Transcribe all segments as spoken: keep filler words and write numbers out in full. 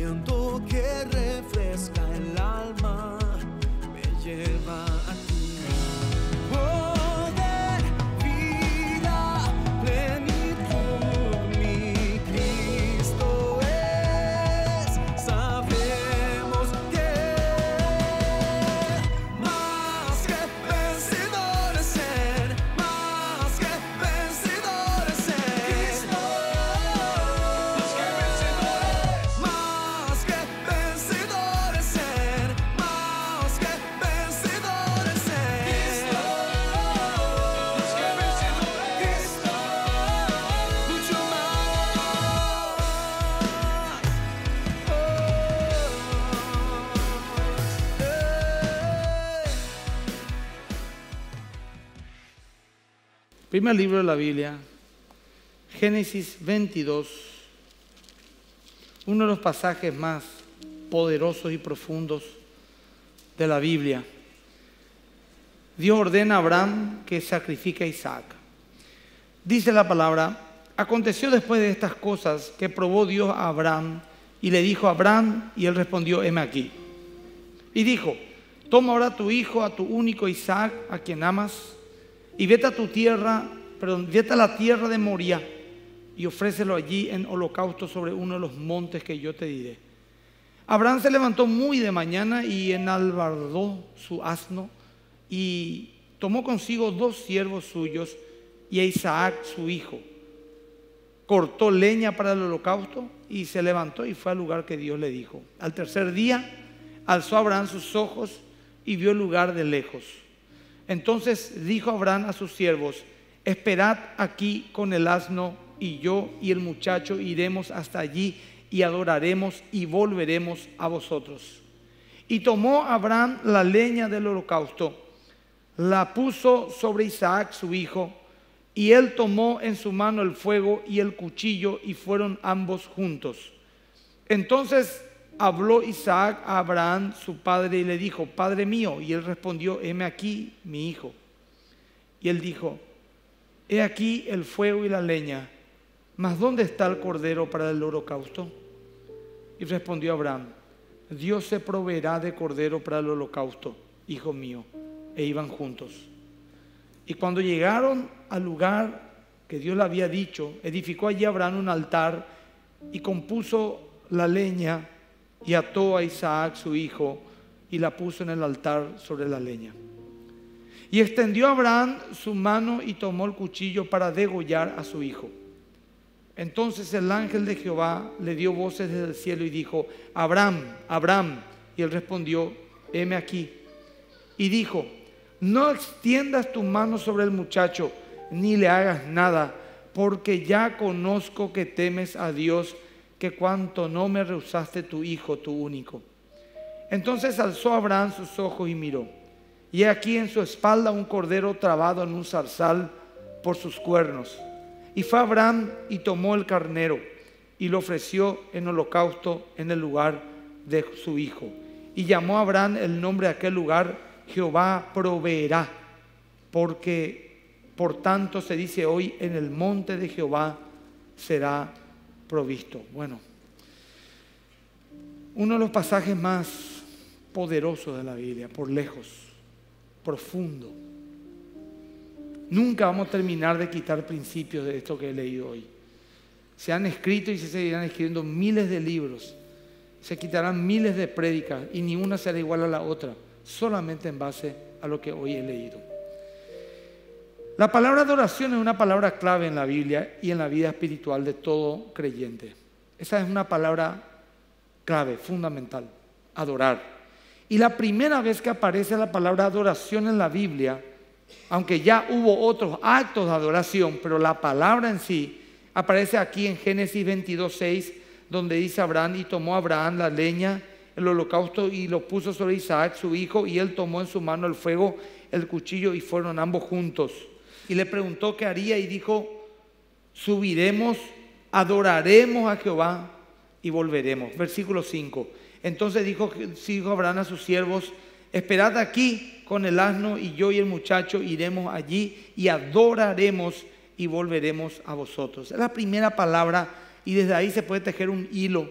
viento que refresca el alma me lleva a ti. Poder, vida, plenitud, mi Cristo es. Sabemos que más que vencedores en, más que vencedores en Cristo. Más que vencedores, más que vencedores en, más que vencedores en Cristo. Más que vencedores, Cristo, mucho más. Primer libro de la Biblia, Génesis veintidós, uno de los pasajes más poderosos y profundos de la Biblia. Dios ordena a Abraham que sacrifique a Isaac. Dice la palabra: aconteció después de estas cosas que probó Dios a Abraham y le dijo a Abraham, y él respondió: heme aquí. Y dijo: toma ahora a tu hijo, a tu único Isaac, a quien amas, y vete a tu tierra, perdón, vete a la tierra de Moría y ofrécelo allí en holocausto sobre uno de los montes que yo te diré. Abraham se levantó muy de mañana y enalbardó su asno y tomó consigo dos siervos suyos y a Isaac su hijo. Cortó leña para el holocausto y se levantó y fue al lugar que Dios le dijo. Al tercer día alzó Abraham sus ojos y vio el lugar de lejos. Entonces dijo Abraham a sus siervos: esperad aquí con el asno, y yo y el muchacho iremos hasta allí y adoraremos y volveremos a vosotros. Y tomó Abraham la leña del holocausto, la puso sobre Isaac su hijo, y él tomó en su mano el fuego y el cuchillo, y fueron ambos juntos. Entonces habló Isaac a Abraham su padre y le dijo: Padre mío. Y él respondió: heme aquí, mi hijo. Y él dijo: he aquí el fuego y la leña, mas ¿dónde está el cordero para el holocausto? Y respondió Abraham: Dios se proveerá de cordero para el holocausto, hijo mío. E iban juntos. Y cuando llegaron al lugar que Dios le había dicho, edificó allí Abraham un altar y compuso la leña y ató a Isaac su hijo y la puso en el altar sobre la leña. Y extendió Abraham su mano y tomó el cuchillo para degollar a su hijo. Entonces el ángel de Jehová le dio voces desde el cielo y dijo: Abraham, Abraham. Y él respondió: heme aquí. Y dijo: no extiendas tu mano sobre el muchacho, ni le hagas nada, porque ya conozco que temes a Dios, que cuanto no me rehusaste tu hijo, tu único. Entonces alzó Abraham sus ojos y miró, y he aquí en su espalda un cordero trabado en un zarzal por sus cuernos. Y fue Abraham y tomó el carnero y lo ofreció en holocausto en el lugar de su hijo. Y llamó a Abraham el nombre de aquel lugar: Jehová proveerá, porque por tanto se dice hoy: en el monte de Jehová será provisto. Bueno, uno de los pasajes más poderosos de la Biblia, por lejos, profundo. Nunca vamos a terminar de quitar principios de esto que he leído hoy. Se han escrito y se seguirán escribiendo miles de libros, se quitarán miles de prédicas y ni una será igual a la otra, solamente en base a lo que hoy he leído. La palabra adoración es una palabra clave en la Biblia y en la vida espiritual de todo creyente. Esa es una palabra clave, fundamental: adorar. Y la primera vez que aparece la palabra adoración en la Biblia, aunque ya hubo otros actos de adoración, pero la palabra en sí aparece aquí en Génesis veintidós, seis, donde dice Abraham: y tomó Abraham la leña, el holocausto, y lo puso sobre Isaac su hijo, y él tomó en su mano el fuego, el cuchillo, y fueron ambos juntos. Y le preguntó qué haría y dijo: subiremos, adoraremos a Jehová y volveremos. Versículo cinco. Entonces dijo, dijo Abraham a sus siervos: esperad aquí con el asno, y yo y el muchacho iremos allí y adoraremos y volveremos a vosotros. Es la primera palabra, y desde ahí se puede tejer un hilo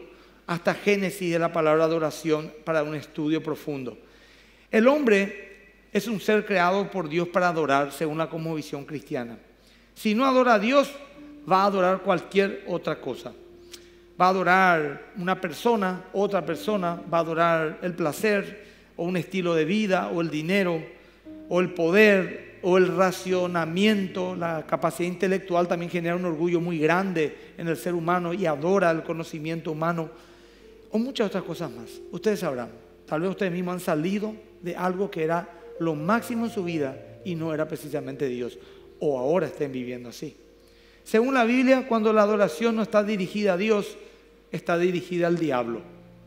hasta Génesis de la palabra adoración para un estudio profundo. El hombre es un ser creado por Dios para adorar según la cosmovisión cristiana. Si no adora a Dios, va a adorar cualquier otra cosa. Va a adorar una persona, otra persona, va a adorar el placer o un estilo de vida o el dinero o el poder o el racionamiento. La capacidad intelectual también genera un orgullo muy grande en el ser humano y adora el conocimiento humano o muchas otras cosas más. Ustedes sabrán, tal vez ustedes mismos han salido de algo que era lo máximo en su vida y no era precisamente Dios, o ahora estén viviendo así. Según la Biblia, cuando la adoración no está dirigida a Dios, está dirigida al diablo.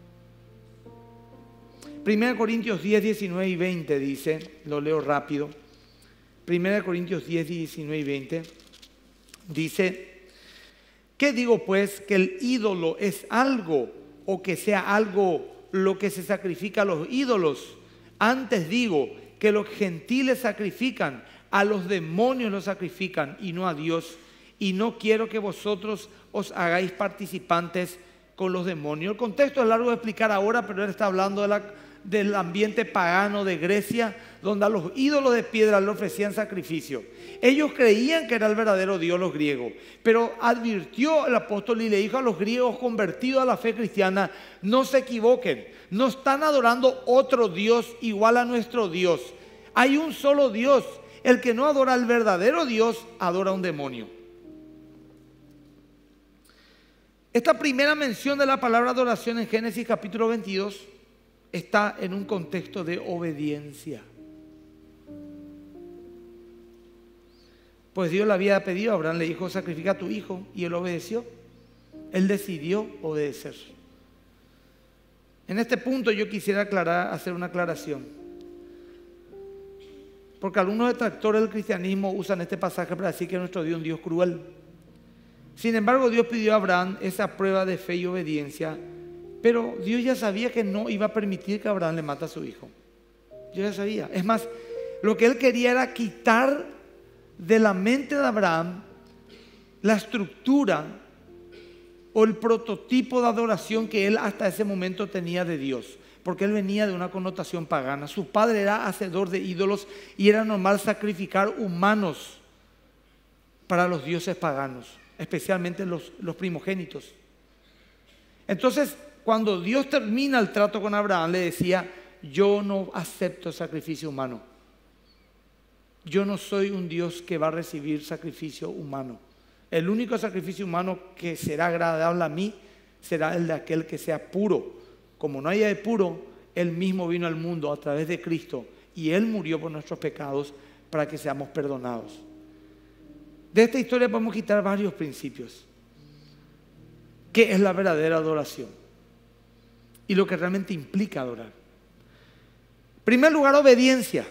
primera Corintios diez, diecinueve y veinte dice, lo leo rápido. primera Corintios diez, diecinueve y veinte dice: ¿qué digo pues? ¿Que el ídolo es algo o que sea algo lo que se sacrifica a los ídolos? Antes digo que los gentiles sacrifican, a los demonios los sacrifican y no a Dios. Y no quiero que vosotros os hagáis participantes con los demonios. El contexto es largo de explicar ahora, pero él está hablando de la, del ambiente pagano de Grecia, donde a los ídolos de piedra le ofrecían sacrificio. Ellos creían que era el verdadero Dios, los griegos, pero advirtió el apóstol y le dijo a los griegos convertidos a la fe cristiana: no se equivoquen, no están adorando otro Dios igual a nuestro Dios. Hay un solo Dios. El que no adora al verdadero Dios, adora a un demonio. Esta primera mención de la palabra adoración en Génesis capítulo veintidós está en un contexto de obediencia. Pues Dios le había pedido a Abraham, le dijo: sacrifica a tu hijo, y él obedeció. Él decidió obedecer. En este punto yo quisiera aclarar, hacer una aclaración, porque algunos detractores del cristianismo usan este pasaje para decir que nuestro Dios es un Dios cruel. Sin embargo, Dios pidió a Abraham esa prueba de fe y obediencia, pero Dios ya sabía que no iba a permitir que Abraham le mate a su hijo. Dios ya sabía. Es más, lo que él quería era quitar de la mente de Abraham la estructura o el prototipo de adoración que él hasta ese momento tenía de Dios, porque él venía de una connotación pagana. Su padre era hacedor de ídolos y era normal sacrificar humanos para los dioses paganos, especialmente los, los primogénitos. Entonces, cuando Dios termina el trato con Abraham, le decía: yo no acepto sacrificio humano. Yo no soy un Dios que va a recibir sacrificio humano. El único sacrificio humano que será agradable a mí será el de aquel que sea puro. Como no haya de puro, Él mismo vino al mundo a través de Cristo y Él murió por nuestros pecados para que seamos perdonados. De esta historia podemos quitar varios principios. ¿Qué es la verdadera adoración? Y lo que realmente implica adorar. En primer lugar, obediencia.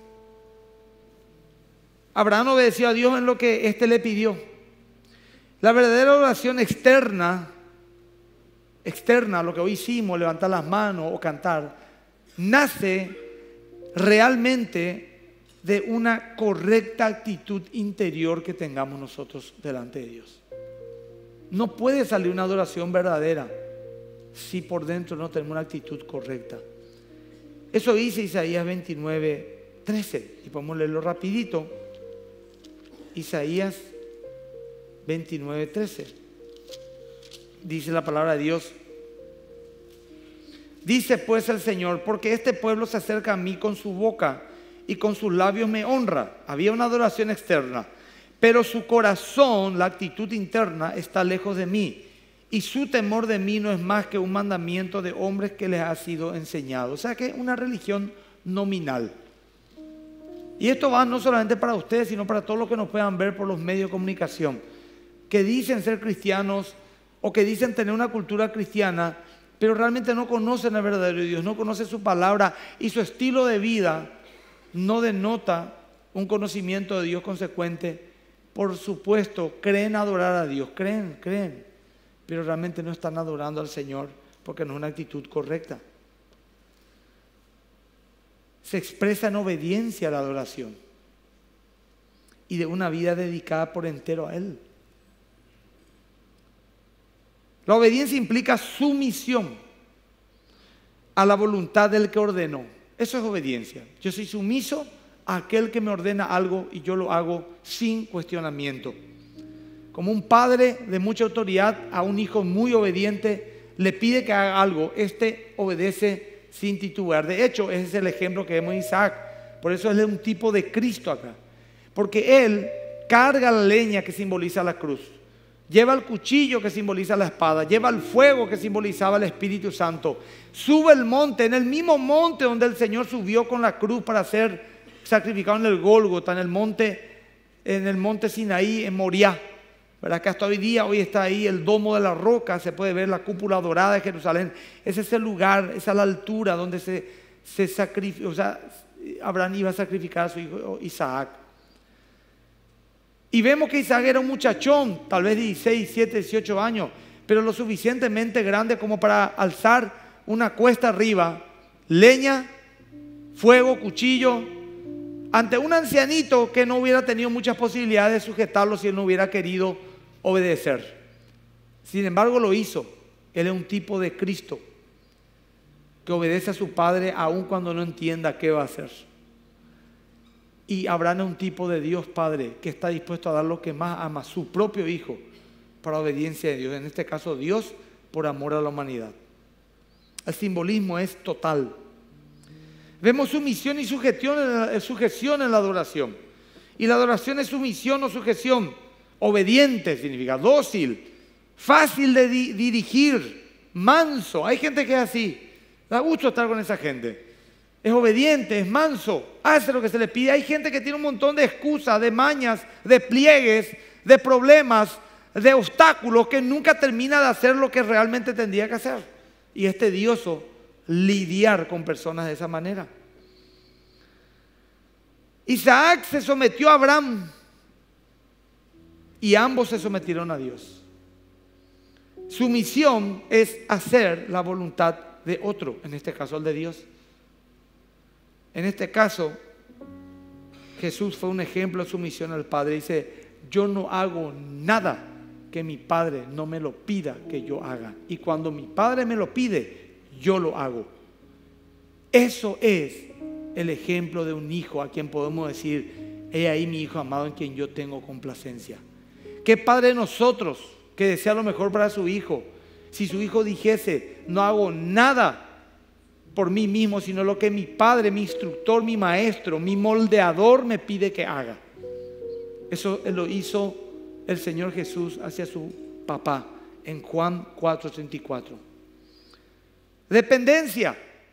Abraham obedeció a Dios en lo que éste le pidió. La verdadera adoración externa, externa, lo que hoy hicimos, levantar las manos o cantar, nace realmente de una correcta actitud interior que tengamos nosotros delante de Dios. No puede salir una adoración verdadera si por dentro no tenemos una actitud correcta. Eso dice Isaías veintinueve, trece, y podemos leerlo rapidito. Isaías veintinueve, trece. Dice la palabra de Dios: dice pues el Señor, porque este pueblo se acerca a mí con su boca y con sus labios me honra. Había una adoración externa, pero su corazón, la actitud interna, está lejos de mí, y su temor de mí no es más que un mandamiento de hombres que les ha sido enseñado. O sea que es una religión nominal. Y esto va no solamente para ustedes, sino para todos los que nos puedan ver por los medios de comunicación, que dicen ser cristianos o que dicen tener una cultura cristiana, pero realmente no conocen al verdadero Dios, no conocen su palabra, y su estilo de vida no denota un conocimiento de Dios consecuente. Por supuesto, creen adorar a Dios, creen, creen, pero realmente no están adorando al Señor porque no es una actitud correcta. Se expresa en obediencia a la adoración y de una vida dedicada por entero a Él. La obediencia implica sumisión a la voluntad del que ordenó. Eso es obediencia. Yo soy sumiso a aquel que me ordena algo y yo lo hago sin cuestionamiento. Como un padre de mucha autoridad a un hijo muy obediente le pide que haga algo, este obedece sin titubear. De hecho, ese es el ejemplo que vemos en Isaac. Por eso él es un tipo de Cristo acá. Porque él carga la leña que simboliza la cruz. Lleva el cuchillo que simboliza la espada. Lleva el fuego que simbolizaba el Espíritu Santo. Sube el monte, en el mismo monte donde el Señor subió con la cruz para ser sacrificado en el Gólgota, en el monte, en el monte Sinaí, en Moriah. ¿Verdad? Que hasta hoy día, hoy está ahí el domo de la roca, se puede ver la cúpula dorada de Jerusalén. Ese es el lugar, esa es la altura donde se, se sacrificó, o sea, Abraham iba a sacrificar a su hijo Isaac. Y vemos que Isaac era un muchachón, tal vez dieciséis, diecisiete, dieciocho años, pero lo suficientemente grande como para alzar una cuesta arriba, leña, fuego, cuchillo, ante un ancianito que no hubiera tenido muchas posibilidades de sujetarlo si él no hubiera querido obedecer. Sin embargo lo hizo. Él es un tipo de Cristo que obedece a su padre aun cuando no entienda qué va a hacer. Y Abraham es un tipo de Dios Padre que está dispuesto a dar lo que más ama, su propio hijo, para obediencia de Dios. En este caso Dios por amor a la humanidad. El simbolismo es total. Vemos sumisión y sujeción en, la, sujeción en la adoración. Y la adoración es sumisión o sujeción. Obediente significa dócil, fácil de di dirigir, manso. Hay gente que es así. Da gusto estar con esa gente. Es obediente, es manso, hace lo que se le pide. Hay gente que tiene un montón de excusas, de mañas, de pliegues, de problemas, de obstáculos, que nunca termina de hacer lo que realmente tendría que hacer. Y es tedioso lidiar con personas de esa manera. Isaac se sometió a Abraham y ambos se sometieron a Dios. Sumisión es hacer la voluntad de otro, en este caso el de Dios. En este caso, Jesús fue un ejemplo de sumisión al Padre. Dice, yo no hago nada que mi Padre no me lo pida que yo haga. Y cuando mi Padre me lo pide, yo lo hago. Eso es el ejemplo de un hijo a quien podemos decir, he ahí mi hijo amado en quien yo tengo complacencia. ¿Qué padre de nosotros que desea lo mejor para su hijo? Si su hijo dijese, no hago nada por mí mismo, sino lo que mi padre, mi instructor, mi maestro, mi moldeador me pide que haga. Eso lo hizo el Señor Jesús hacia su papá en Juan cuatro treinta y cuatro. Dependencia.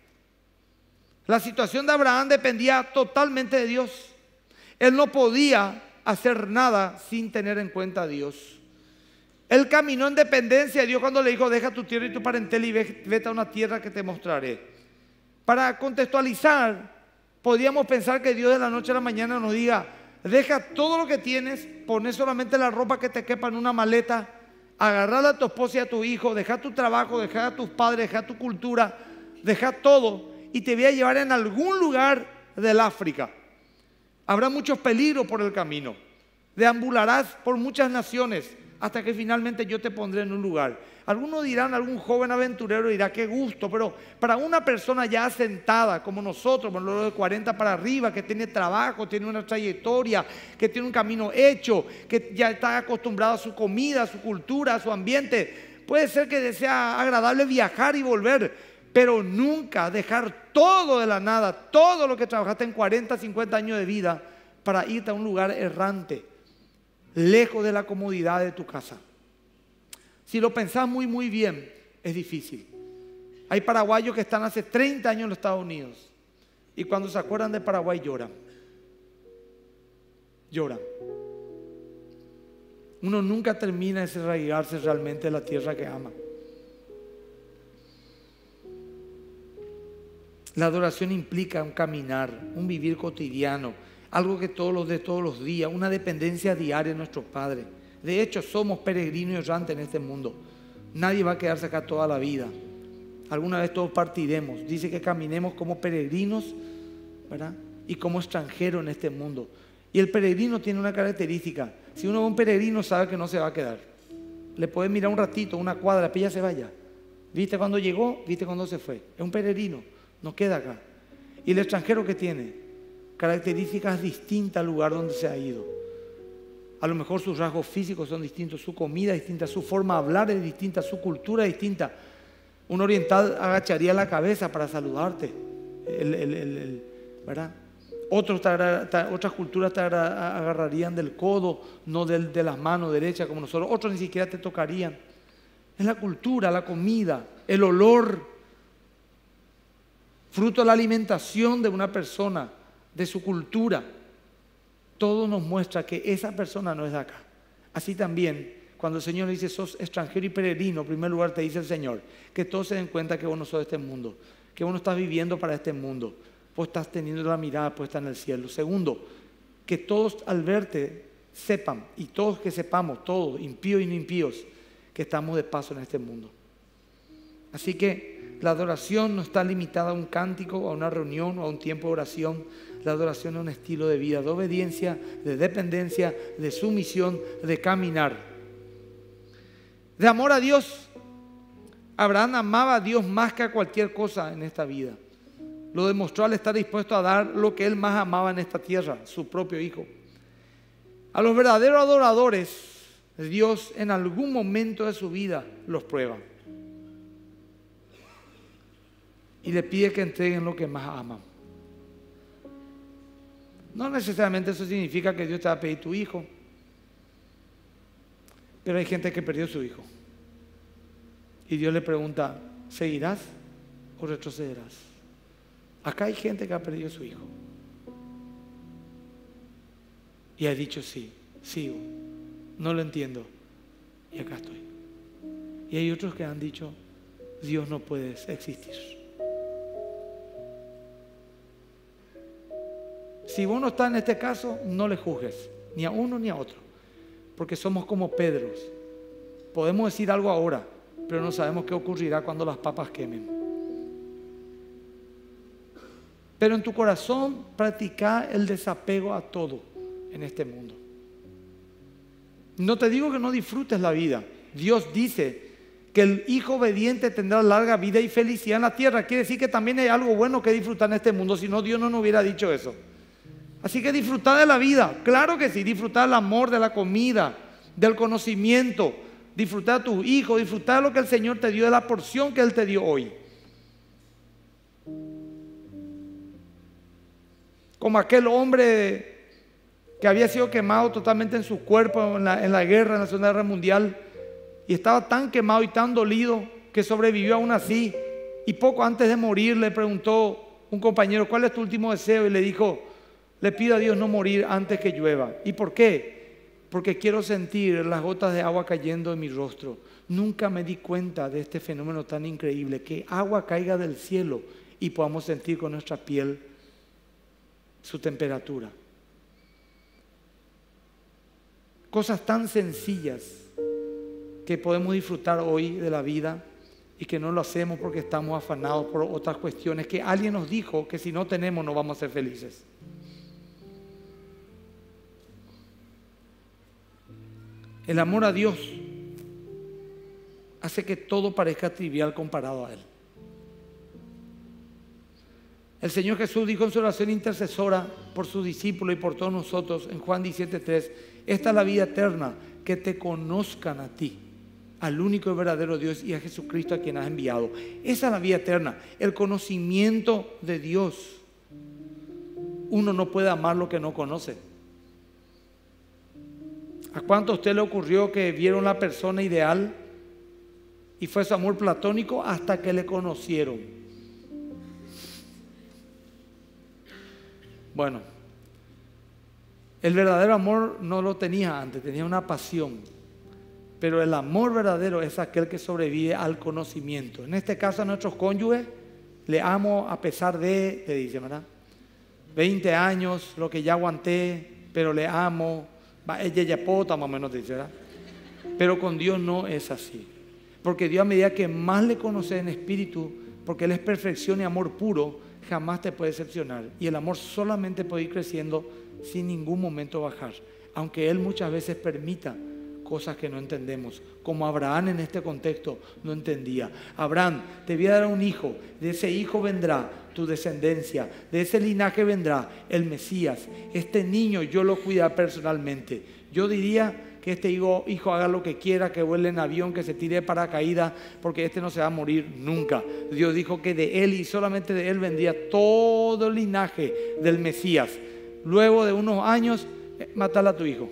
La situación de Abraham dependía totalmente de Dios. Él no podía hacer nada sin tener en cuenta a Dios. Él caminó en dependencia de Dios cuando le dijo, deja tu tierra y tu parentela y vete a una tierra que te mostraré. Para contextualizar, podríamos pensar que Dios de la noche a la mañana nos diga, deja todo lo que tienes, poné solamente la ropa que te quepa en una maleta, agarrar a tu esposa y a tu hijo, deja tu trabajo, deja a tus padres, deja tu cultura, deja todo y te voy a llevar en algún lugar del África. Habrá muchos peligros por el camino, deambularás por muchas naciones hasta que finalmente yo te pondré en un lugar. Algunos dirán, algún joven aventurero dirá, qué gusto, pero para una persona ya asentada como nosotros, por lo de cuarenta para arriba, que tiene trabajo, tiene una trayectoria, que tiene un camino hecho, que ya está acostumbrado a su comida, a su cultura, a su ambiente, puede ser que desea agradable viajar y volver, pero nunca dejar todo de la nada, todo lo que trabajaste en cuarenta, cincuenta años de vida para irte a un lugar errante, lejos de la comodidad de tu casa. Si lo pensás muy muy bien, es difícil. Hay paraguayos que están hace treinta años en los Estados Unidos y cuando se acuerdan de Paraguay lloran. Lloran. Uno nunca termina de desarraigarse realmente de la tierra que ama. La adoración implica un caminar, un vivir cotidiano, algo que todos los de todos los días, una dependencia diaria de nuestros padres. De hecho, somos peregrinos y errantes en este mundo. Nadie va a quedarse acá toda la vida. Alguna vez todos partiremos. Dice que caminemos como peregrinos, ¿verdad? Y como extranjeros en este mundo. Y el peregrino tiene una característica. Si uno ve un peregrino sabe que no se va a quedar. Le podés mirar un ratito, una cuadra, pero ya se vaya. ¿Viste cuando llegó? ¿Viste cuando se fue? Es un peregrino, no queda acá. ¿Y el extranjero qué tiene? Características distintas al lugar donde se ha ido. A lo mejor sus rasgos físicos son distintos, su comida es distinta, su forma de hablar es distinta, su cultura es distinta. Un oriental agacharía la cabeza para saludarte, el, el, el, el, ¿verdad? Otros te agra- te- otras culturas te agra- agarrarían del codo, no del, de las manos derechas como nosotros. Otros ni siquiera te tocarían. Es la cultura, la comida, el olor, fruto de la alimentación de una persona, de su cultura. Todo nos muestra que esa persona no es de acá. Así también, cuando el Señor dice, sos extranjero y peregrino, en primer lugar te dice el Señor, que todos se den cuenta que vos no sos de este mundo, que vos no estás viviendo para este mundo, vos estás teniendo la mirada puesta en el cielo. Segundo, que todos al verte sepan, y todos que sepamos, todos, impíos y no impíos, que estamos de paso en este mundo. Así que la adoración no está limitada a un cántico, a una reunión o a un tiempo de oración. La adoración es un estilo de vida, de obediencia, de dependencia, de sumisión, de caminar. De amor a Dios. Abraham amaba a Dios más que a cualquier cosa en esta vida. Lo demostró al estar dispuesto a dar lo que él más amaba en esta tierra, su propio hijo. A los verdaderos adoradores, Dios en algún momento de su vida los prueba. Y le pide que entreguen lo que más aman. No necesariamente eso significa que Dios te va a pedir tu hijo. Pero hay gente que perdió su hijo. Y Dios le pregunta, ¿seguirás o retrocederás? Acá hay gente que ha perdido su hijo. Y ha dicho sí, sigo. No lo entiendo. Y acá estoy. Y hay otros que han dicho, Dios no puede existir. Si vos no estás en este caso, no le juzgues, ni a uno ni a otro, porque somos como Pedros. Podemos decir algo ahora, pero no sabemos qué ocurrirá cuando las papas quemen. Pero en tu corazón practica el desapego a todo en este mundo. No te digo que no disfrutes la vida. Dios dice que el hijo obediente tendrá larga vida y felicidad en la tierra. Quiere decir que también hay algo bueno que disfrutar en este mundo, si no Dios no nos hubiera dicho eso. Así que disfrutar de la vida, claro que sí, disfrutar del amor, de la comida, del conocimiento, disfrutar de tus hijos, disfrutar de lo que el Señor te dio, de la porción que Él te dio hoy. Como aquel hombre que había sido quemado totalmente en su cuerpo en la, en la guerra, en la Segunda Guerra Mundial, y estaba tan quemado y tan dolido que sobrevivió aún así. Y poco antes de morir le preguntó un compañero, ¿cuál es tu último deseo? Y le dijo, le pido a Dios no morir antes que llueva. ¿Y por qué? Porque quiero sentir las gotas de agua cayendo en mi rostro. Nunca me di cuenta de este fenómeno tan increíble, que agua caiga del cielo y podamos sentir con nuestra piel su temperatura. Cosas tan sencillas que podemos disfrutar hoy de la vida y que no lo hacemos porque estamos afanados por otras cuestiones que alguien nos dijo que si no tenemos no vamos a ser felices. El amor a Dios hace que todo parezca trivial comparado a Él. El Señor Jesús dijo en su oración intercesora por sus discípulos y por todos nosotros en Juan diecisiete tres, esta es la vida eterna, que te conozcan a ti, al único y verdadero Dios, y a Jesucristo a quien has enviado. Esa es la vida eterna, el conocimiento de Dios. Uno no puede amar lo que no conoce. ¿A cuánto a usted le ocurrió que vieron la persona ideal y fue su amor platónico hasta que le conocieron? Bueno, el verdadero amor no lo tenía antes, tenía una pasión. Pero el amor verdadero es aquel que sobrevive al conocimiento. En este caso a nuestros cónyuges, le amo a pesar de, te dice, ¿verdad? veinte años, lo que ya aguanté, pero le amo. Ella ya pota, más o menos te dice, ¿verdad? Pero con Dios no es así. Porque Dios, a medida que más le conoces en espíritu, porque Él es perfección y amor puro, jamás te puede decepcionar. Y el amor solamente puede ir creciendo sin ningún momento bajar. Aunque Él muchas veces permita cosas que no entendemos, como Abraham en este contexto no entendía. Abraham, te voy a dar un hijo, de ese hijo vendrá tu descendencia, de ese linaje vendrá el Mesías. Este niño yo lo cuidaré personalmente. Yo diría que este hijo, hijo haga lo que quiera, que vuele en avión, que se tire de paracaídas, porque este no se va a morir nunca. Dios dijo que de él y solamente de él vendría todo el linaje del Mesías. Luego de unos años, eh, matala a tu hijo.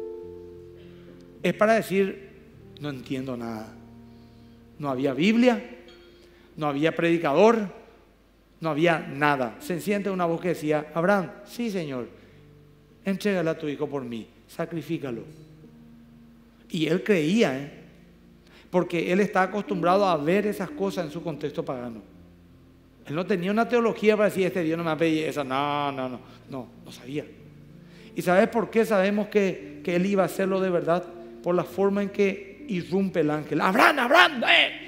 Es para decir, no entiendo nada. No había Biblia, no había predicador, no había nada. Sencillamente una voz que decía, Abraham, sí Señor, entrégale a tu hijo por mí, sacrifícalo. Y él creía, ¿eh? Porque él está acostumbrado a ver esas cosas en su contexto pagano. Él no tenía una teología para decir, este Dios no me va a pedir eso. No, no, no, no, no sabía. ¿Y sabes por qué sabemos que, que él iba a hacerlo de verdad? Por la forma en que irrumpe el ángel. Abraham, Abraham,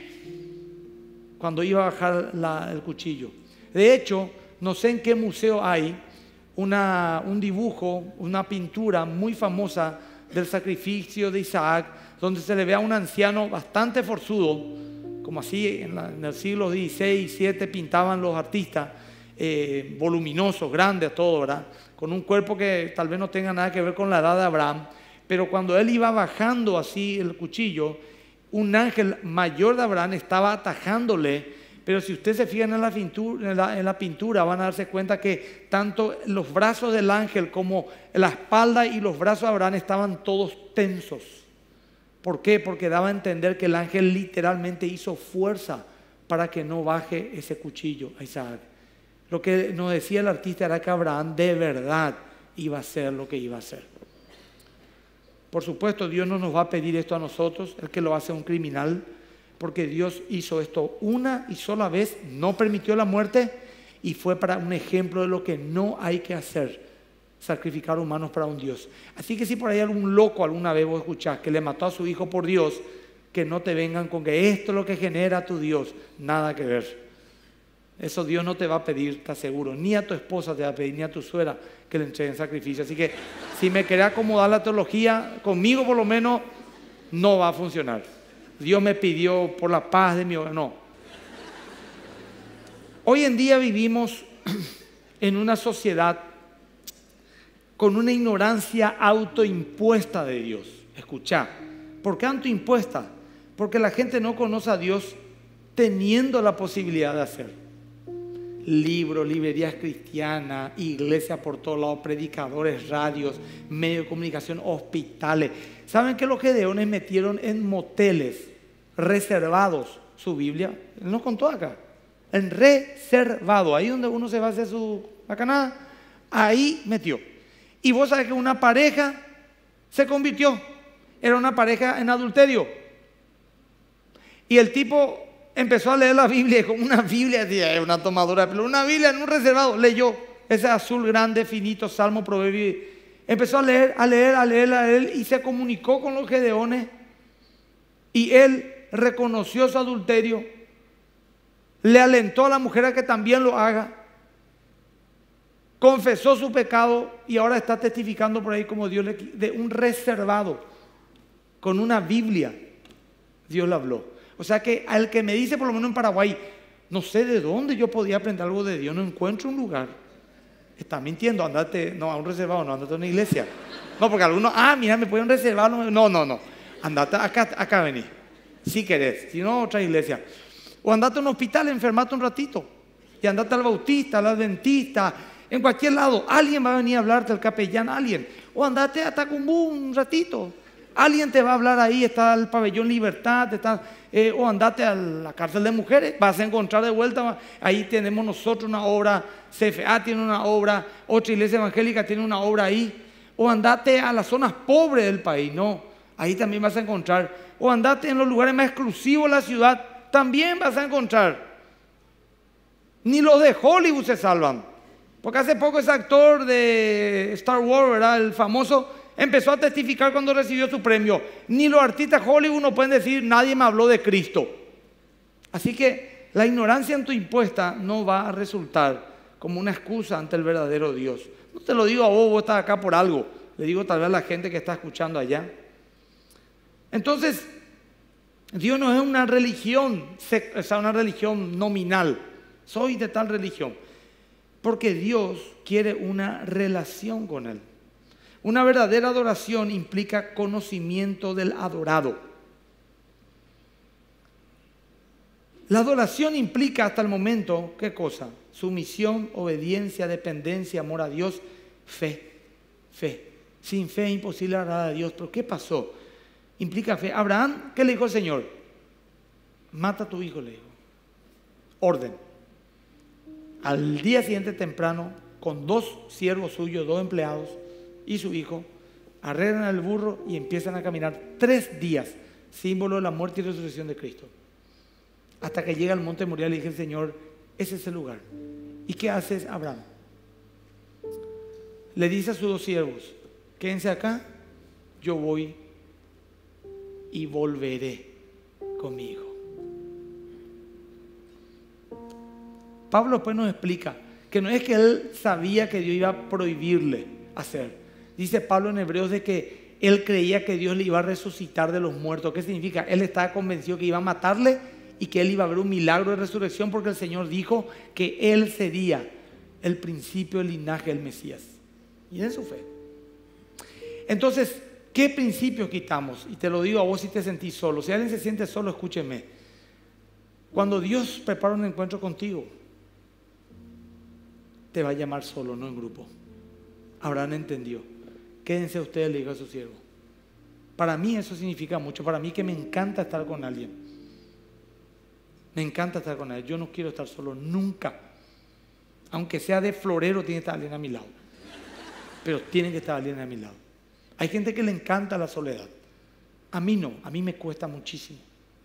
eh. Cuando iba a bajar la, el cuchillo. De hecho, no sé en qué museo hay una, un dibujo, una pintura muy famosa del sacrificio de Isaac, donde se le ve a un anciano bastante forzudo, como así en, la, en el siglo dieciséis y diecisiete pintaban los artistas, eh, voluminosos, grandes, todo, ¿verdad? Con un cuerpo que tal vez no tenga nada que ver con la edad de Abraham, pero cuando él iba bajando así el cuchillo, un ángel mayor de Abraham estaba atajándole. Pero si ustedes se fijan en la, pintura, en, la, en la pintura, van a darse cuenta que tanto los brazos del ángel como la espalda y los brazos de Abraham estaban todos tensos. ¿Por qué? Porque daba a entender que el ángel literalmente hizo fuerza para que no baje ese cuchillo a Isaac. Lo que nos decía el artista era que Abraham de verdad iba a hacer lo que iba a hacer. Por supuesto, Dios no nos va a pedir esto a nosotros, el que lo hace un criminal, porque Dios hizo esto una y sola vez, no permitió la muerte y fue para un ejemplo de lo que no hay que hacer, sacrificar humanos para un Dios. Así que si por ahí algún loco alguna vez vos escuchás que le mató a su hijo por Dios, que no te vengan con que esto es lo que genera tu Dios, nada que ver. Eso Dios no te va a pedir, te aseguro, ni a tu esposa te va a pedir, ni a tu suegra que le entreguen sacrificio. Así que si me querés acomodar la teología, conmigo por lo menos no va a funcionar. Dios me pidió por la paz de mi hogar. No. Hoy en día vivimos en una sociedad con una ignorancia autoimpuesta de Dios. Escuchá, ¿por qué autoimpuesta? Porque la gente no conoce a Dios teniendo la posibilidad de hacer. Libros, librerías cristianas, iglesias por todos lados, predicadores, radios, medios de comunicación, hospitales. ¿Saben que los gedeones metieron en moteles reservados su Biblia? Él nos contó acá. En reservado, ahí donde uno se va a hacer su bacanada, ahí metió. Y vos sabés que una pareja se convirtió. Era una pareja en adulterio. Y el tipo empezó a leer la Biblia, como una Biblia, decía, una tomadora de pelo, una Biblia en un reservado, leyó ese azul grande, finito, Salmo, Proverbio. Empezó a leer, a leer, a leer, a leer y se comunicó con los gedeones y él reconoció su adulterio, le alentó a la mujer a que también lo haga, confesó su pecado y ahora está testificando por ahí como Dios le, de un reservado, con una Biblia, Dios le habló. O sea que al que me dice, por lo menos en Paraguay, no sé de dónde yo podía aprender algo de Dios, no encuentro un lugar. Está mintiendo, andate, no, a un reservado, no, andate a una iglesia. No, porque algunos, ah, mira, me pueden reservar. No, no, no, andate, acá, acá vení, si querés, si no, otra iglesia. O andate a un hospital, enfermate un ratito. Y andate al bautista, al adventista, en cualquier lado. Alguien va a venir a hablarte, el capellán, alguien. O andate a Tacumbú un ratito. Alguien te va a hablar ahí, está el pabellón Libertad, está, eh, o andate a la cárcel de mujeres, vas a encontrar de vuelta, ahí tenemos nosotros una obra, C F A tiene una obra, otra iglesia evangélica tiene una obra ahí, o andate a las zonas pobres del país, no, ahí también vas a encontrar, o andate en los lugares más exclusivos de la ciudad, también vas a encontrar. Ni los de Hollywood se salvan, porque hace poco ese actor de Star Wars, ¿verdad?, el famoso, empezó a testificar cuando recibió su premio. Ni los artistas Hollywood no pueden decir, nadie me habló de Cristo. Así que la ignorancia autoimpuesta no va a resultar como una excusa ante el verdadero Dios. No te lo digo a vos, vos estás acá por algo. Le digo tal vez a la gente que está escuchando allá. Entonces, Dios no es una religión, o sea, una religión nominal. Soy de tal religión. Porque Dios quiere una relación con Él. Una verdadera adoración implica conocimiento del adorado. La adoración implica hasta el momento, ¿qué cosa? Sumisión, obediencia, dependencia, amor a Dios, fe. Fe. Sin fe es imposible agradar a Dios. ¿Pero qué pasó? Implica fe. Abraham, ¿qué le dijo el Señor? Mata a tu hijo, le dijo. Orden. Al día siguiente temprano, con dos siervos suyos, dos empleados y su hijo, arreglan el burro y empiezan a caminar tres días, símbolo de la muerte y resurrección de Cristo. Hasta que llega al monte Moriah, le dije al Señor, ese es el lugar. ¿Y qué hace Abraham? Le dice a sus dos siervos, quédense acá, yo voy y volveré con mi hijo. Pablo después nos explica que no es que él sabía que Dios iba a prohibirle hacer. Dice Pablo en Hebreos de que él creía que Dios le iba a resucitar de los muertos. ¿Qué significa? Él estaba convencido que iba a matarle y que él iba a ver un milagro de resurrección porque el Señor dijo que él sería el principio del linaje del Mesías. Y en su fe. Entonces, ¿qué principios quitamos? Y te lo digo a vos si te sentís solo. Si alguien se siente solo, escúcheme. Cuando Dios prepara un encuentro contigo, te va a llamar solo, no en grupo. Abraham entendió. Quédense ustedes, le dijo a su siervo. Para mí eso significa mucho. Para mí que me encanta estar con alguien. Me encanta estar con alguien. Yo no quiero estar solo nunca. Aunque sea de florero, tiene que estar alguien a mi lado. Pero tiene que estar alguien a mi lado. Hay gente que le encanta la soledad. A mí no, a mí me cuesta muchísimo.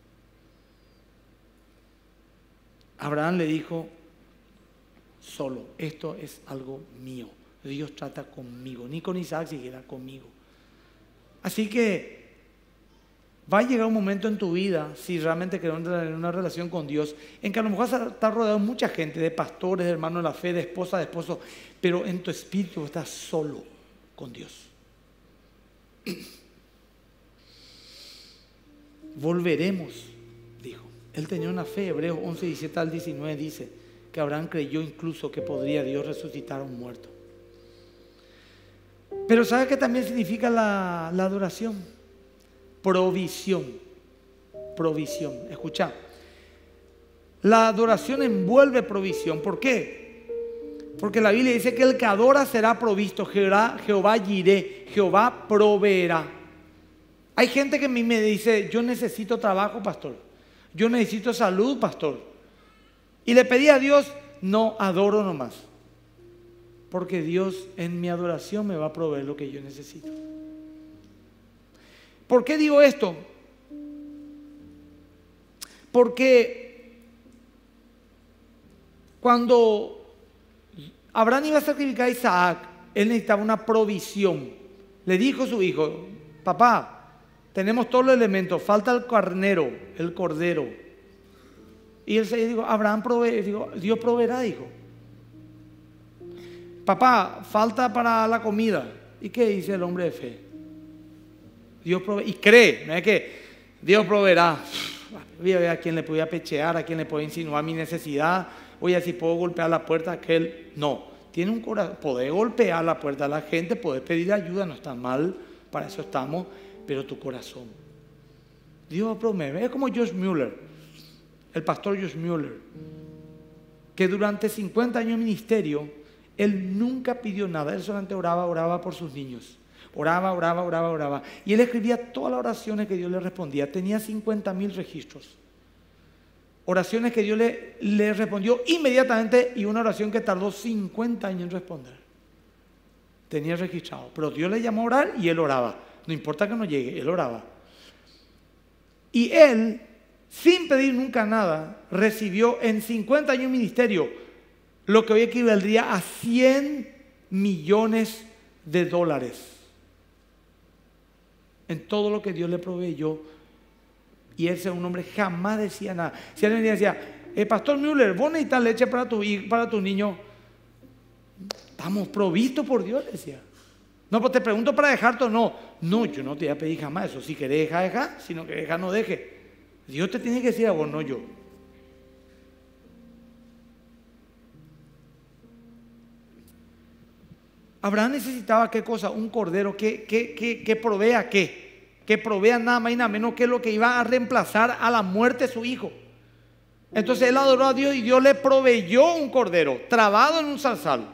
Abraham le dijo, solo, esto es algo mío. Dios trata conmigo, ni con Isaac siquiera conmigo. Así que va a llegar un momento en tu vida, si realmente quieres tener una relación con Dios, en que a lo mejor estás rodeado de mucha gente, de pastores, de hermanos de la fe, de esposa, de esposo, pero en tu espíritu estás solo con Dios. Volveremos, dijo. Él tenía una fe. Hebreos once, diecisiete al diecinueve dice que Abraham creyó incluso que podría Dios resucitar a un muerto. Pero ¿sabe qué también significa la, la adoración? Provisión. Provisión. Escucha. La adoración envuelve provisión. ¿Por qué? Porque la Biblia dice que el que adora será provisto. Jehová, Jehová Jireh, Jehová proveerá. Hay gente que a mí me dice, yo necesito trabajo, pastor. Yo necesito salud, pastor. Y le pedí a Dios, no adoro nomás. Porque Dios en mi adoración me va a proveer lo que yo necesito. ¿Por qué digo esto? Porque cuando Abraham iba a sacrificar a Isaac, él necesitaba una provisión. Le dijo a su hijo, papá, tenemos todos los elementos, falta el carnero, el cordero. Y él se dijo, Abraham provee, digo, Dios proveerá, dijo. Papá, falta para la comida. ¿Y qué dice el hombre de fe? Dios provee, y cree, no es que Dios proveerá. Voy a ver a quién le podía pechear, a quién le puedo insinuar mi necesidad. Oye, si puedo golpear la puerta, aquel no. Tiene un corazón, poder golpear la puerta a la gente, poder pedir ayuda, no está mal, para eso estamos, pero tu corazón. Dios promete. Es como Josh Mueller, el pastor Josh Mueller, que durante cincuenta años de ministerio, él nunca pidió nada, él solamente oraba, oraba por sus niños. Oraba, oraba, oraba, oraba. Y él escribía todas las oraciones que Dios le respondía. Tenía cincuenta mil registros. Oraciones que Dios le, le respondió inmediatamente y una oración que tardó cincuenta años en responder. Tenía registrado. Pero Dios le llamó a orar y él oraba. No importa que no llegue, él oraba. Y él, sin pedir nunca nada, recibió en cincuenta años de ministerio lo que hoy equivaldría a cien millones de dólares. En todo lo que Dios le proveyó. Y ese un hombre jamás decía nada. Si alguien decía, eh, pastor Mueller, vos necesitas leche para tu, para tu niño. Estamos provistos por Dios, decía. No, pues te pregunto para dejarte o no. No, yo no te voy a pedir jamás eso. Si querés dejar, dejar. Si no querés dejar, no deje. Dios te tiene que decir a vos, no yo. Abraham necesitaba qué cosa, un cordero que, que, que, que provea qué, que provea nada más y nada menos que lo que iba a reemplazar a la muerte de su hijo. Entonces él adoró a Dios y Dios le proveyó un cordero trabado en un zarzal.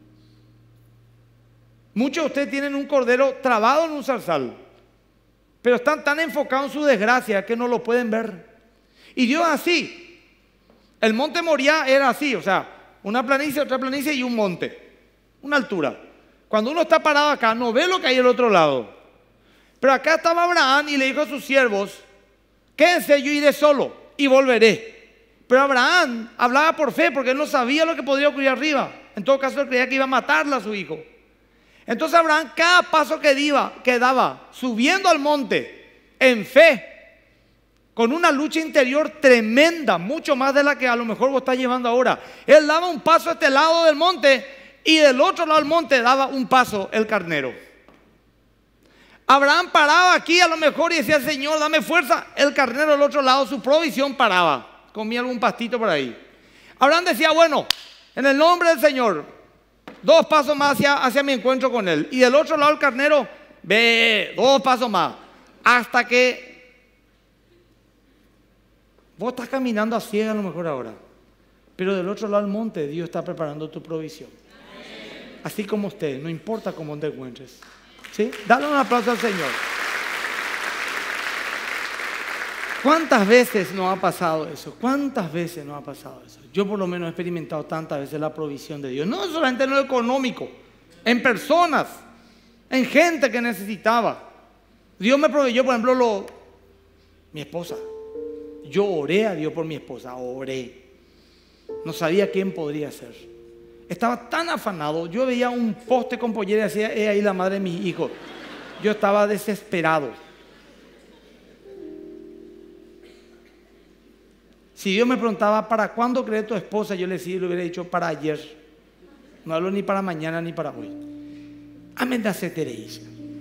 Muchos de ustedes tienen un cordero trabado en un zarzal, pero están tan enfocados en su desgracia que no lo pueden ver. Y Dios así. El monte Moriah era así, o sea, una planicie, otra planicie y un monte, una altura. Cuando uno está parado acá, no ve lo que hay al otro lado. Pero acá estaba Abraham y le dijo a sus siervos, quédense, yo iré solo y volveré. Pero Abraham hablaba por fe porque él no sabía lo que podría ocurrir arriba. En todo caso, él creía que iba a matarle a su hijo. Entonces Abraham, cada paso que, diva, que daba, subiendo al monte, en fe, con una lucha interior tremenda, mucho más de la que a lo mejor vos estás llevando ahora. Él daba un paso a este lado del monte y del otro lado del monte daba un paso el carnero. Abraham paraba aquí a lo mejor y decía, Señor, dame fuerza. El carnero del otro lado, su provisión paraba. Comía algún pastito por ahí. Abraham decía, bueno, en el nombre del Señor, dos pasos más hacia, hacia mi encuentro con Él. Y del otro lado el carnero, ve, dos pasos más. Hasta que vos estás caminando a ciegas a lo mejor ahora. Pero del otro lado del monte, Dios está preparando tu provisión. Así como usted, no importa cómo te encuentres. ¿Sí? Dale un aplauso al Señor. ¿Cuántas veces nos ha pasado eso? ¿Cuántas veces nos ha pasado eso? Yo por lo menos he experimentado tantas veces la provisión de Dios. No solamente en lo económico, en personas, en gente que necesitaba. Dios me proveyó, por ejemplo, lo, mi esposa. Yo oré a Dios por mi esposa, oré. No sabía quién podría ser. Estaba tan afanado, yo veía un poste con pollera y decía, es ahí la madre de mis hijos. Yo estaba desesperado. Si Dios me preguntaba, ¿para cuándo cree tu esposa? Yo le decía, le hubiera dicho, para ayer. No hablo ni para mañana ni para hoy. Amén, se teréis.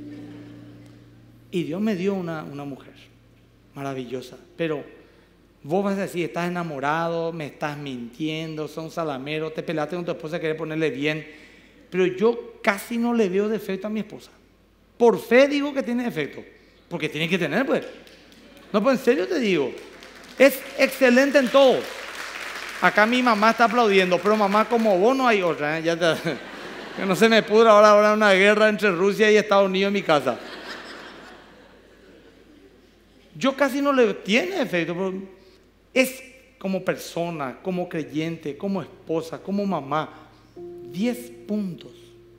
Y Dios me dio una, una mujer maravillosa. Pero vos vas a decir, estás enamorado, me estás mintiendo, son salameros, te pelaste con tu esposa, querés ponerle bien. Pero yo casi no le veo defecto a mi esposa. Por fe digo que tiene defecto. Porque tiene que tener, pues. No, pues en serio te digo. Es excelente en todo. Acá mi mamá está aplaudiendo, pero mamá, como vos no hay otra. ¿eh? Ya te, que no se me pudra ahora, ahora una guerra entre Rusia y Estados Unidos en mi casa. Yo casi no le tiene efecto, pero es como persona, como creyente, como esposa, como mamá. Diez puntos.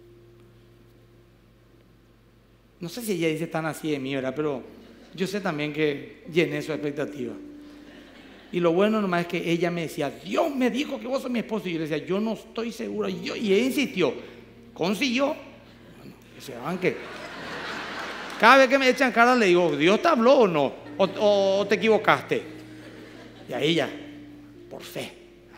No sé si ella dice tan así de mí, ¿verdad? Pero yo sé también que llené su expectativa. Y lo bueno nomás es que ella me decía, Dios me dijo que vos sos mi esposo. Y yo le decía, yo no estoy seguro. Y, yo, y ella insistió, consiguió. Bueno, que se banque. Cada vez que me echan cara le digo, ¿Dios te habló o no? ¿O, o, o te equivocaste? Y a ella, por fe.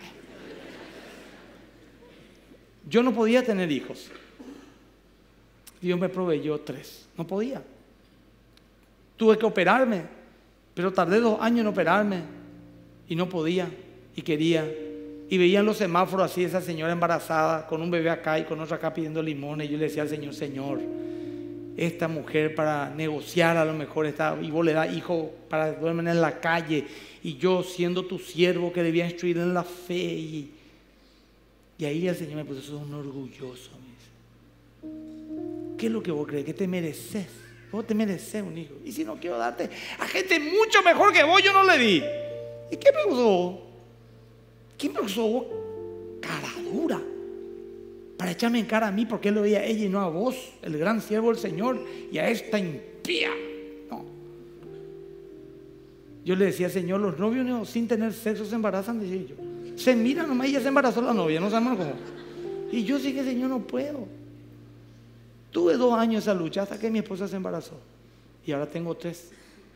Yo no podía tener hijos. Dios me proveyó tres. No podía. Tuve que operarme, pero tardé dos años en operarme. Y no podía, y quería. Y veían los semáforos así, esa señora embarazada, con un bebé acá y con otro acá pidiendo limones. Y yo le decía al Señor, Señor, esta mujer para negociar a lo mejor está, y vos le das hijo para que duermen en la calle. Y yo siendo tu siervo que debía instruir en la fe. Y, y ahí el Señor me puso, sos un orgulloso. Me dice, ¿qué es lo que vos crees? ¿Que te mereces? Vos te mereces un hijo. Y si no quiero darte a gente mucho mejor que vos, yo no le di. ¿Y qué me usó? ¿Quién me usó vos? Cara dura. Para echarme en cara a mí porque él lo veía a ella y no a vos, el gran siervo del Señor, y a esta impía. No. Yo le decía, Señor, los novios no, sin tener sexo se embarazan, decía yo. Se miran nomás y ya se embarazó la novia, no sabemos cómo. Y yo sí que, Señor, no puedo. Tuve dos años esa lucha hasta que mi esposa se embarazó. Y ahora tengo tres.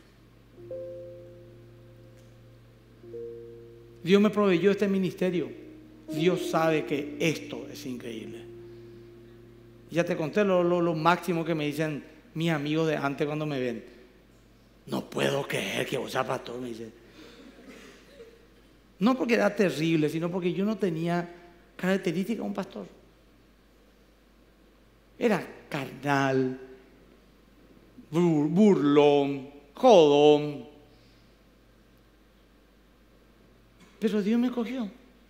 Dios me proveyó este ministerio. Dios sabe que esto es increíble. Ya te conté lo, lo, lo máximo que me dicen mis amigos de antes cuando me ven. No puedo creer que vos seas pastor, me dicen. No porque era terrible, sino porque yo no tenía características de un pastor. Era carnal, burlón, jodón. Pero Dios me cogió.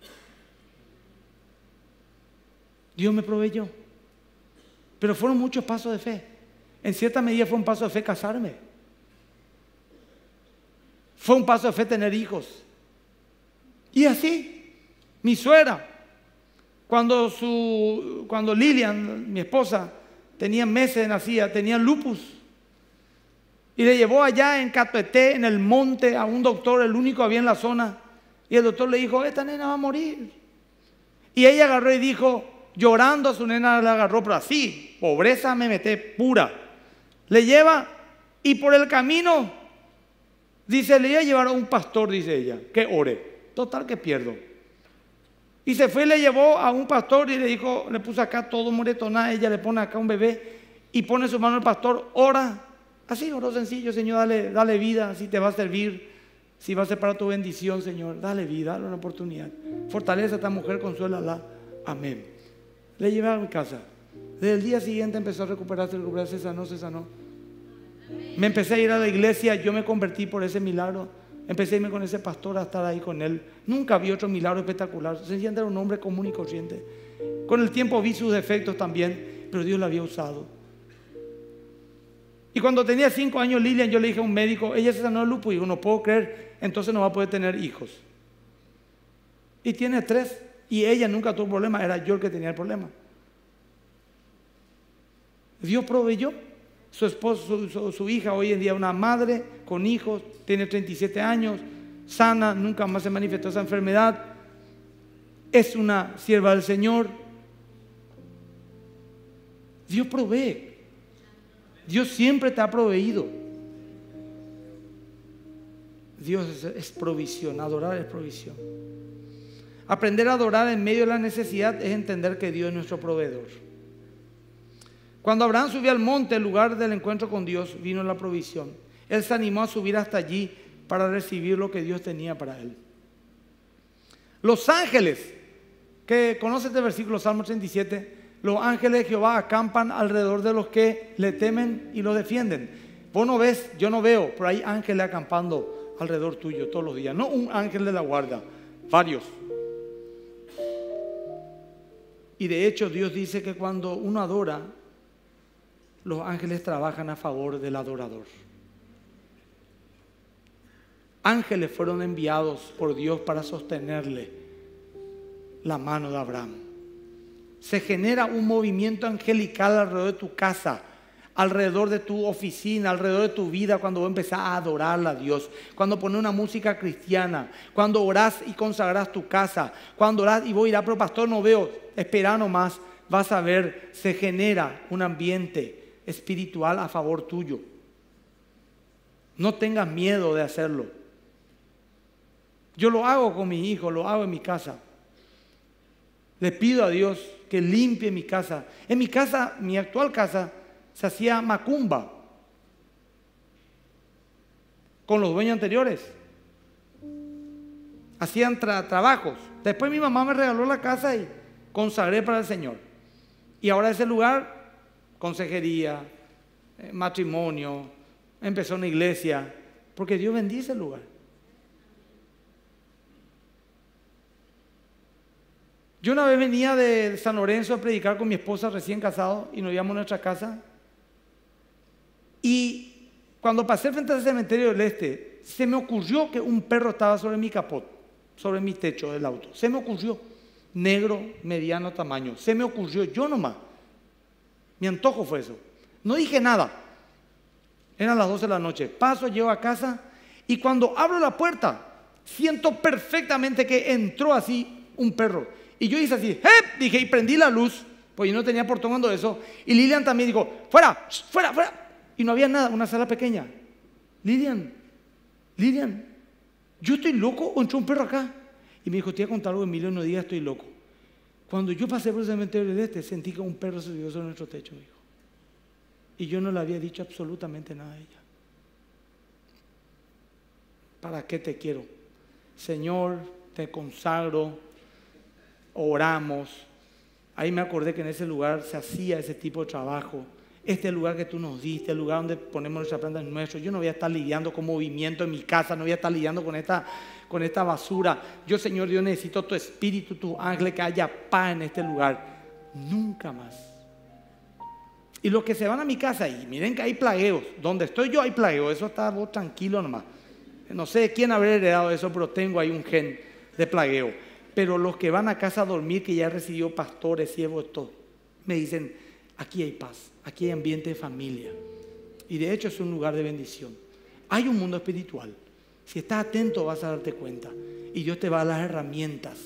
Dios me proveyó. Pero fueron muchos pasos de fe. En cierta medida fue un paso de fe casarme. Fue un paso de fe tener hijos. Y así, mi suegra, cuando, su, cuando Lilian, mi esposa, tenía meses de nacida, tenía lupus. Y le llevó allá en Catueté, en el monte, a un doctor, el único que había en la zona. Y el doctor le dijo, esta nena va a morir. Y ella agarró y dijo, llorando a su nena, la agarró, pero así, pobreza me mete pura. Le lleva y por el camino, dice, le iba a llevar a un pastor, dice ella, que ore. Total que pierdo. Y se fue y le llevó a un pastor y le dijo, le puso acá todo moretona, ella le pone acá un bebé y pone su mano al pastor, ora. Así, oró sencillo, Señor, dale, dale vida, si te va a servir, si va a ser para tu bendición, Señor, dale vida, dale una oportunidad. Fortalece a esta mujer, consuélala. Amén. Le llevé a mi casa. Desde el día siguiente empezó a recuperarse, recuperarse, se sanó, se sanó. Me empecé a ir a la iglesia, yo me convertí por ese milagro. Empecé a irme con ese pastor a estar ahí con él. Nunca vi otro milagro espectacular. Sencillamente era un hombre común y corriente. Con el tiempo vi sus defectos también, pero Dios lo había usado. Y cuando tenía cinco años Lilian, yo le dije a un médico, ella se sanó de lupus. Y digo, no puedo creer, entonces no va a poder tener hijos. Y tiene tres. Y ella nunca tuvo problema, era yo el que tenía el problema. Dios proveyó. Su esposo, su, su, su hija hoy en día una madre con hijos, tiene treinta y siete años, sana, nunca más se manifestó esa enfermedad. Es una sierva del Señor. Dios provee. Dios siempre te ha proveído. Dios es, es provisión, adorar es provisión. Aprender a adorar en medio de la necesidad es entender que Dios es nuestro proveedor. Cuando Abraham subió al monte, el lugar del encuentro con Dios, vino la provisión. Él se animó a subir hasta allí para recibir lo que Dios tenía para él. Los ángeles, que conoce este versículo, Salmo treinta y siete, los ángeles de Jehová acampan alrededor de los que le temen y lo defienden. Vos no ves, yo no veo, pero hay ángeles acampando alrededor tuyo todos los días. No un ángel de la guarda, varios. Y de hecho Dios dice que cuando uno adora, los ángeles trabajan a favor del adorador. Ángeles fueron enviados por Dios para sostenerle la mano de Abraham. Se genera un movimiento angelical alrededor de tu casa, alrededor de tu oficina, alrededor de tu vida, cuando vos empezás a adorar a Dios, cuando pones una música cristiana, cuando orás y consagrás tu casa, cuando orás y vos irás, pero pastor no veo, espera nomás, vas a ver, se genera un ambiente espiritual a favor tuyo. No tengas miedo de hacerlo. Yo lo hago con mis hijos, lo hago en mi casa. Le pido a Dios que limpie mi casa. En mi casa, mi actual casa, se hacía macumba con los dueños anteriores. Hacían tra- trabajos. Después mi mamá me regaló la casa y consagré para el Señor. Y ahora ese lugar, consejería, eh, matrimonio, empezó una iglesia, porque Dios bendice el lugar. Yo una vez venía de San Lorenzo a predicar con mi esposa recién casado y nos íbamos a nuestra casa. Y cuando pasé frente al cementerio del Este, se me ocurrió que un perro estaba sobre mi capot, sobre mi techo del auto. Se me ocurrió, negro, mediano tamaño. Se me ocurrió, yo nomás. Mi antojo fue eso. No dije nada. Eran las doce de la noche. Paso, llego a casa y cuando abro la puerta, siento perfectamente que entró así un perro. Y yo hice así, ¡eh! Dije, y prendí la luz, pues yo no tenía portón cuando eso. Y Lilian también dijo, ¡fuera! ¡Fuera! ¡Fuera! Y no había nada, una sala pequeña. Lilian, Cuando yo pasé por el cementerio del Este, sentí que un perro se subió sobre nuestro techo, hijo. Y yo no le había dicho absolutamente nada a ella. ¿Para qué te quiero? Señor, te consagro, oramos. Ahí me acordé que en ese lugar se hacía ese tipo de trabajo. Este lugar que tú nos diste, el lugar donde ponemos nuestra planta es nuestro. Yo no voy a estar lidiando con movimiento en mi casa, no voy a estar lidiando con esta, con esta basura. Yo, Señor Dios, necesito tu espíritu, tu ángel, que haya paz en este lugar. Nunca más. Y los que se van a mi casa, y miren que hay plagueos. Donde estoy yo hay plagueos, eso está vos tranquilo nomás. No sé de quién habrá heredado eso, pero tengo ahí un gen de plagueo. Pero los que van a casa a dormir, que ya recibió pastores, siervos, todo, me dicen, aquí hay paz, aquí hay ambiente de familia. Y de hecho es un lugar de bendición. Hay un mundo espiritual. Si estás atento vas a darte cuenta. Y Dios te va a dar las herramientas.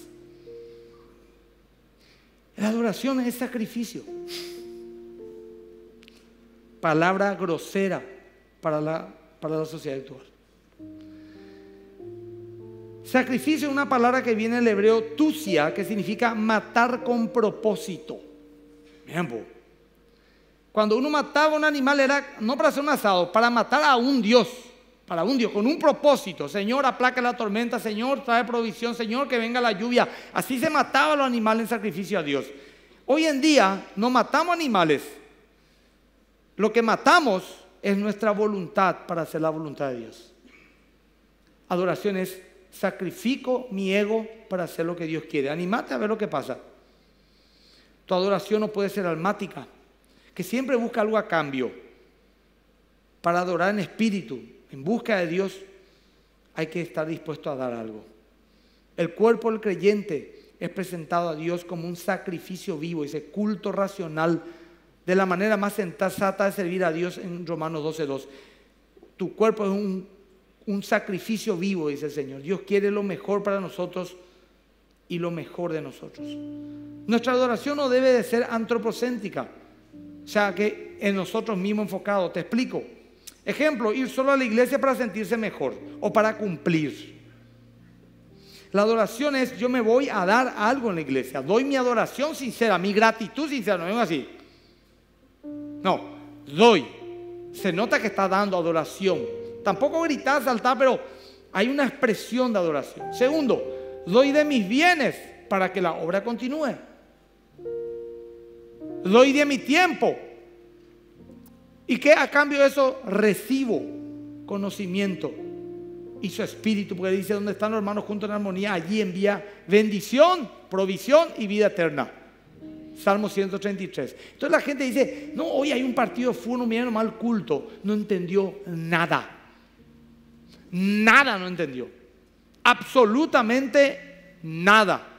La adoración es sacrificio. Palabra grosera para la, para la sociedad actual. Sacrificio es una palabra que viene del hebreo tusia, que significa matar con propósito. Miren, cuando uno mataba a un animal era no para hacer un asado, para matar a un Dios, para un Dios, con un propósito. Señor, aplaca la tormenta, Señor, trae provisión, Señor, que venga la lluvia. Así se mataba a los animales en sacrificio a Dios. Hoy en día no matamos animales. Lo que matamos es nuestra voluntad para hacer la voluntad de Dios. Adoración es sacrifico mi ego para hacer lo que Dios quiere. Animate a ver lo que pasa. Tu adoración no puede ser almática, que siempre busca algo a cambio. Para adorar en espíritu, en busca de Dios, hay que estar dispuesto a dar algo. El cuerpo del creyente es presentado a Dios como un sacrificio vivo, ese culto racional, de la manera más sensata de servir a Dios en Romanos doce dos. Tu cuerpo es un, un sacrificio vivo, dice el Señor. Dios quiere lo mejor para nosotros y lo mejor de nosotros. Nuestra adoración no debe de ser antropocéntrica, o sea, que en nosotros mismos enfocado. Te explico. Ejemplo, ir solo a la iglesia para sentirse mejor o para cumplir. La adoración es, yo me voy a dar algo en la iglesia. Doy mi adoración sincera, mi gratitud sincera, no es así. No, doy. Se nota que está dando adoración. Tampoco gritar, saltar, pero hay una expresión de adoración. Segundo, doy de mis bienes para que la obra continúe. Doy de mi tiempo. ¿Y qué a cambio de eso? Recibo conocimiento y su espíritu, porque dice, donde están los hermanos juntos en armonía, allí envía bendición, provisión y vida eterna. Salmo ciento treinta y tres. Entonces la gente dice, no, hoy hay un partido de fútbol, miren nomás el culto. No entendió nada. Nada no entendió. Absolutamente nada.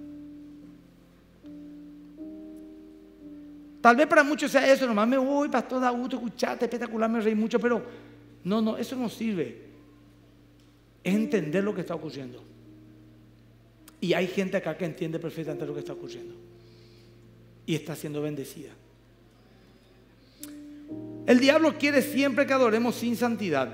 Tal vez para muchos sea eso, nomás me voy, pastor, da gusto escucharte, espectacular, me reí mucho, pero no, no, eso no sirve. Es entender lo que está ocurriendo. Y hay gente acá que entiende perfectamente lo que está ocurriendo. Y está siendo bendecida. El diablo quiere siempre que adoremos sin santidad.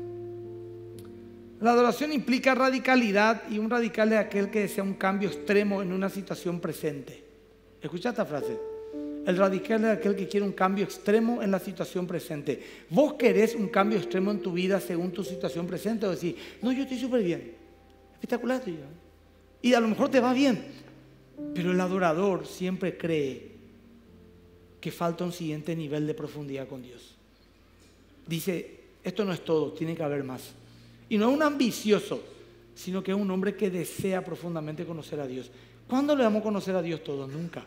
La adoración implica radicalidad, y un radical es aquel que desea un cambio extremo en una situación presente. Escucha esta frase. El radical es aquel que quiere un cambio extremo en la situación presente. ¿Vos querés un cambio extremo en tu vida según tu situación presente? O decís, no, yo estoy súper bien. Espectacular estoy yo. Y a lo mejor te va bien. Pero el adorador siempre cree que falta un siguiente nivel de profundidad con Dios. Dice, esto no es todo, tiene que haber más. Y no es un ambicioso, sino que es un hombre que desea profundamente conocer a Dios. ¿Cuándo le vamos a conocer a Dios todos? Nunca.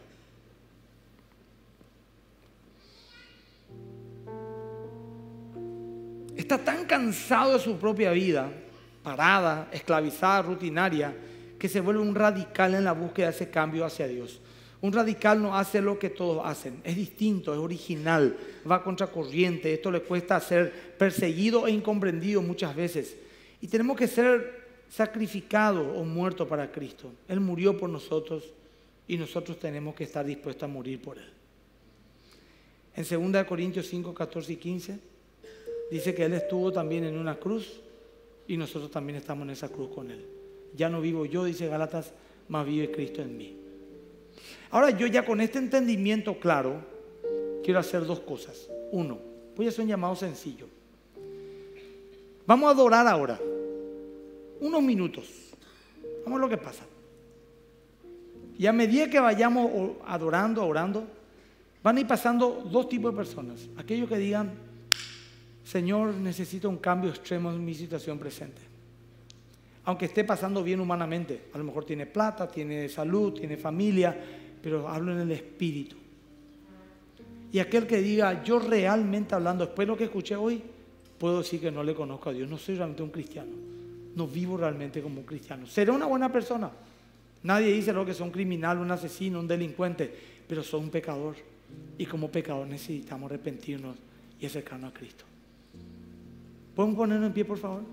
Está tan cansado de su propia vida, parada, esclavizada, rutinaria, que se vuelve un radical en la búsqueda de ese cambio hacia Dios. Un radical no hace lo que todos hacen, es distinto, es original, va contracorriente. Esto le cuesta ser perseguido e incomprendido muchas veces. Y tenemos que ser sacrificados o muertos para Cristo. Él murió por nosotros y nosotros tenemos que estar dispuestos a morir por Él. En segunda Corintios cinco, catorce y quince dice que Él estuvo también en una cruz y nosotros también estamos en esa cruz con Él. Ya no vivo yo, dice Gálatas, mas vive Cristo en mí. Ahora yo ya con este entendimiento claro, quiero hacer dos cosas. Uno, voy a hacer un llamado sencillo. Vamos a adorar ahora. Unos minutos. Vamos a ver lo que pasa. Y a medida que vayamos adorando, orando, van a ir pasando dos tipos de personas. Aquellos que digan, Señor, necesito un cambio extremo en mi situación presente. Aunque esté pasando bien humanamente. A lo mejor tiene plata, tiene salud, tiene familia, pero hablo en el espíritu. Y aquel que diga, yo realmente hablando, después de lo que escuché hoy, puedo decir que no le conozco a Dios. No soy realmente un cristiano. No vivo realmente como un cristiano. Seré una buena persona. Nadie dice lo que soy un criminal, un asesino, un delincuente, pero soy un pecador. Y como pecador necesitamos arrepentirnos y acercarnos a Cristo. ¿Pueden ponernos en pie, por favor?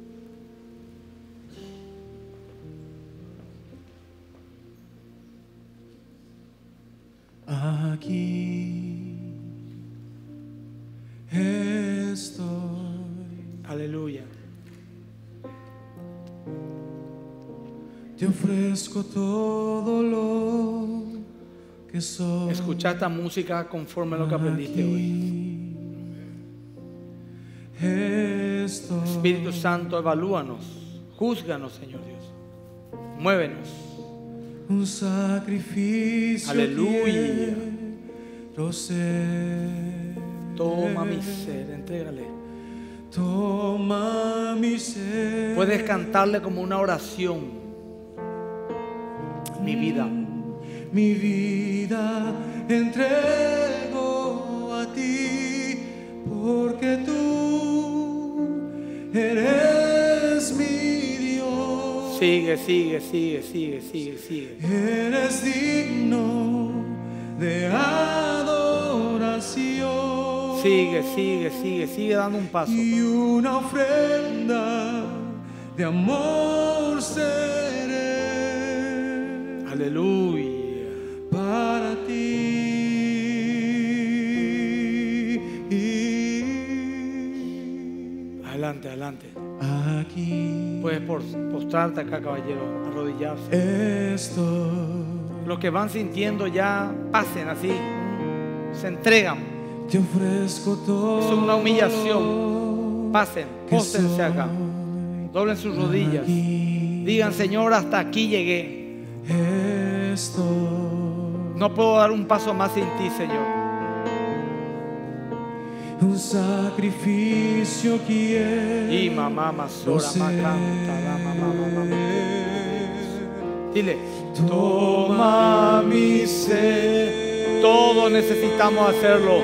Aquí estoy. Aleluya. Te ofrezco todo lo que soy. Escucha esta música conforme a lo que aprendiste hoy. Estoy. Espíritu Santo, evalúanos, júzganos, Señor Dios. Muévenos. Un sacrificio. Aleluya. Quiero ser. Toma mi ser, entrégale. Toma mi ser. Puedes cantarle como una oración. Mi vida. Mi vida entrego a ti, porque tú eres mi Dios. Sigue, sigue, sigue, sigue, sigue, sigue. Eres digno de adoración. Sigue, sigue, sigue, sigue dando un paso. Y una ofrenda de amor seré. Aleluya. Para ti. Adelante, adelante. Aquí Puedes postrarte acá, caballero, arrodillarse. estoy. Los que van sintiendo ya, pasen así, se entregan. Te ofrezco todo. Es una humillación. Pasen, póstrense acá. Doblen sus rodillas. Digan, Señor, hasta aquí llegué. Estoy. No puedo dar un paso más sin ti, Señor. Un sacrificio quiero. Y mamá, masora, macanta, la mamá, mamá, mamá. Dile, toma mi ser. Todos necesitamos hacerlo.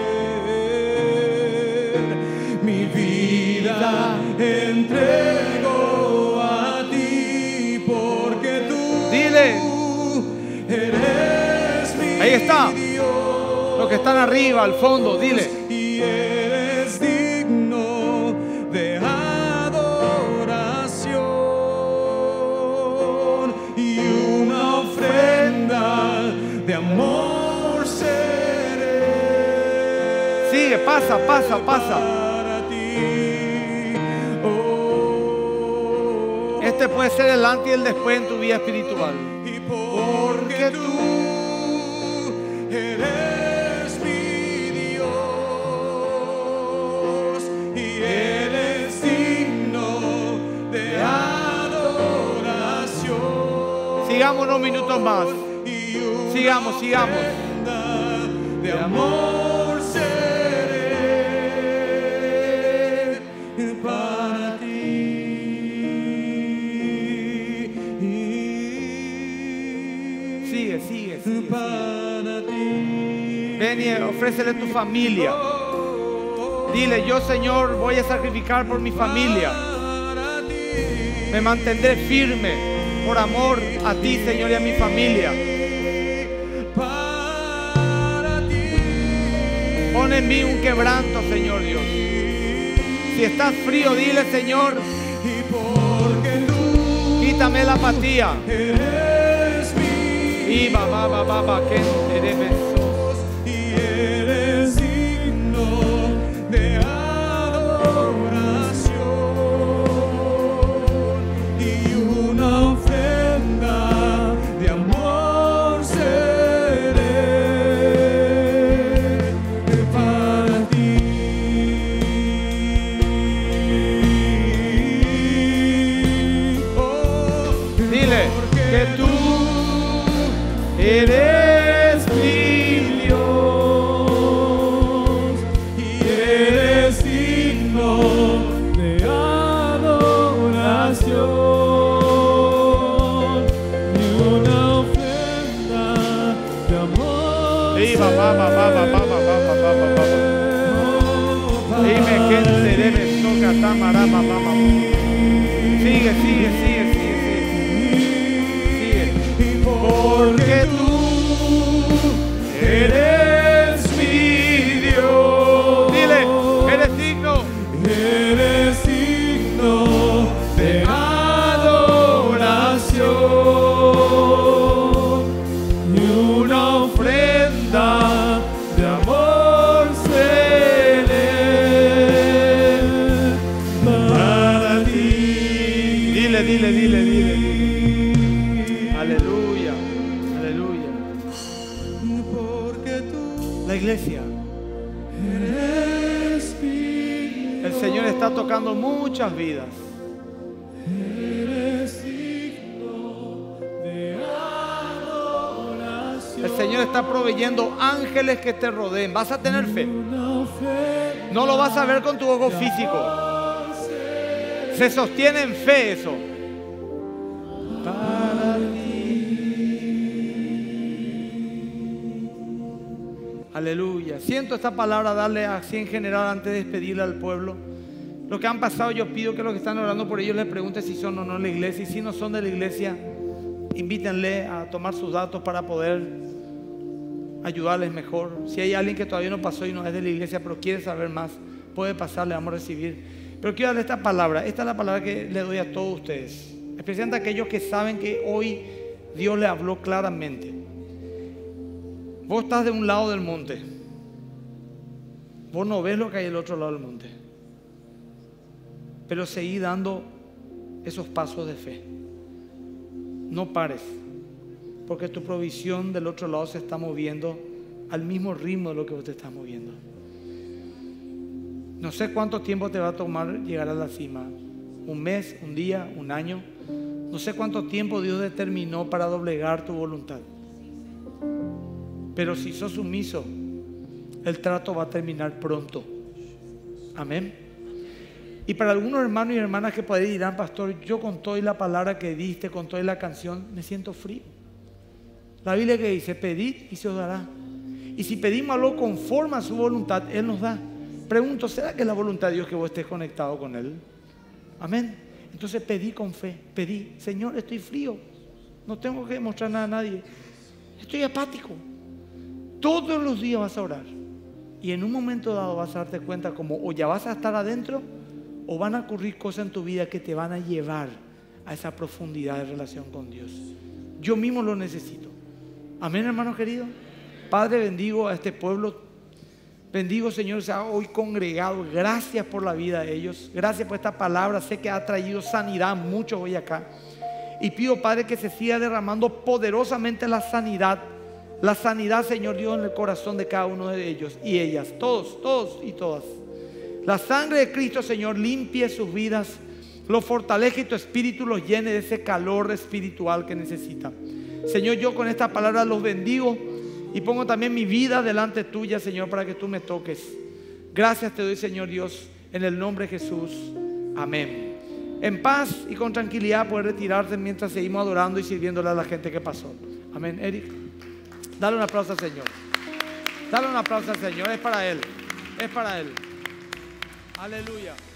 Mi vida entrego a ti, porque tú Dile. eres mi Ahí está. Dios. Los que están arriba, al fondo, dile. Y eres digno de adoración, y una ofrenda de amor seré. Sigue, pasa, pasa, pasa. Para ti. Oh, Este puede ser el antes y el después en tu vida espiritual. y porque tú eres mi Dios, y eres digno de adoración. Sigamos unos minutos más. Y una Sigamos, sigamos. ofrenda de amor seré para ti. Sigue, sigue, sigue, sigue. Para ti. Ven y ofrécele tu familia. Dile, yo, Señor, voy a sacrificar por mi familia. Para ti. Me mantendré firme por amor a ti, Señor, y a mi familia. Para ti. Pon en mí un quebranto, Señor Dios. Si estás frío, dile, Señor, Y porque tú quítame la apatía. eres mi Y babá, babá, babá, que entereme. Dios, y eres digno de adoración, y una ofrenda de amor seré. porque tú eres mi Dios y eres digno de adoración y una ofrenda de amor. Sí, papá, papá, papá, papá, papá, papá. Dime que se debe tocar tamará, papá, papá. Sigue, sigue, sigue, sigue, sigue. Sigue. Porque tú eres mi Dios. Dile, eres digno. Eres digno de adoración y una ofrenda de amor seré para ti. Dile, dile, dile, dile. Aleluya, aleluya. Porque tú, la iglesia, eres mi Dios. El Señor está tocando muchas vidas. Eres digno de adoración. El Señor está proveyendo ángeles que te rodeen. Vas a tener fe. No lo vas a ver con tu ojo físico. Se sostiene en fe eso. Para ti. Aleluya. Siento esta palabra darle así en general antes de despedirle al pueblo. Los que han pasado, yo pido que los que están orando por ellos les pregunten si son o no de la iglesia. Y si no son de la iglesia, invítenle a tomar sus datos para poder ayudarles mejor. Si hay alguien que todavía no pasó y no es de la iglesia, pero quiere saber más, puede pasar, le vamos a recibir. Pero quiero darle esta palabra. Esta es la palabra que le doy a todos ustedes, especialmente a aquellos que saben que hoy Dios le habló claramente. Vos estás de un lado del monte. Vos no ves lo que hay del otro lado del monte. Pero seguí dando esos pasos de fe. No pares, porque tu provisión del otro lado se está moviendo al mismo ritmo de lo que vos te estás moviendo. No sé cuánto tiempo te va a tomar llegar a la cima. Un mes, un día, un año. No sé cuánto tiempo Dios determinó para doblegar tu voluntad. Pero si sos sumiso, el trato va a terminar pronto. Amén. Y para algunos hermanos y hermanas que por ahí dirán, pastor, yo con toda la palabra que diste, con toda la canción, me siento frío. La Biblia que dice, pedid y se os dará. Y si pedimos algo conforme a su voluntad, Él nos da. Pregunto, ¿será que es la voluntad de Dios que vos estés conectado con Él? Amén. Entonces pedí con fe, pedí, Señor, estoy frío. No tengo que demostrar nada a nadie. Estoy apático. Todos los días vas a orar. Y en un momento dado vas a darte cuenta como o ya vas a estar adentro o van a ocurrir cosas en tu vida que te van a llevar a esa profundidad de relación con Dios. Yo mismo lo necesito. Amén, hermano querido. Padre, bendigo a este pueblo. Bendigo, Señor, se ha hoy congregado. Gracias por la vida de ellos. Gracias por esta palabra. Sé que ha traído sanidad a muchos hoy acá. Y pido, Padre, que se siga derramando poderosamente la sanidad. La sanidad, Señor Dios, en el corazón de cada uno de ellos y ellas. Todos, todos y todas. La sangre de Cristo, Señor, limpie sus vidas. Los fortalezca y tu espíritu los llene de ese calor espiritual que necesitan. Señor, yo con esta palabra los bendigo. Y pongo también mi vida delante tuya, Señor, para que tú me toques. Gracias te doy, Señor Dios, en el nombre de Jesús. Amén. En paz y con tranquilidad poder retirarse mientras seguimos adorando y sirviéndole a la gente que pasó. Amén. Eric, dale un aplauso al Señor. Dale un aplauso al Señor. Es para Él. Es para Él. Aleluya.